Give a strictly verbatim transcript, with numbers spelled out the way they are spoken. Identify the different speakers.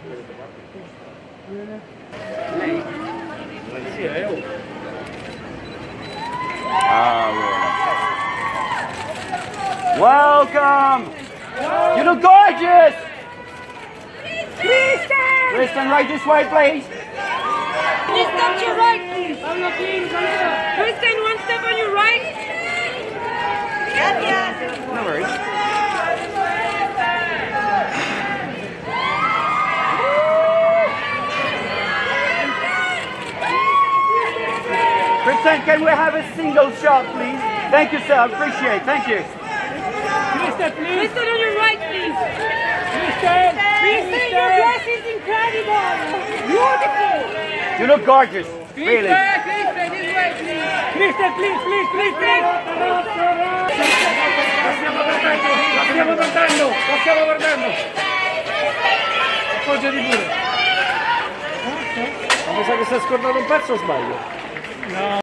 Speaker 1: Lei?
Speaker 2: Sì, è io.
Speaker 1: Ah, welcome! You look gorgeous!
Speaker 3: Kristen!
Speaker 1: Kristen, right this way, please.
Speaker 3: Please stop your right, please. Kristen, one step on your right. Gracias.
Speaker 1: No worries. Kristen, can we have a single shot, please? Thank you, sir. I appreciate it. Thank you.
Speaker 2: Kristen, please.
Speaker 3: Kristen, on your right, please.
Speaker 2: Kristen.
Speaker 3: Kristen, your dress is incredible. Beautiful.
Speaker 1: You look gorgeous. Really.
Speaker 2: Kristen, this way, please. Kristen, please, please, please, please. La stiamo guardando, la stiamo guardando, la stiamo guardando. Appoggiati pure. Mi sa che si è scordato un pezzo o sbaglio? No.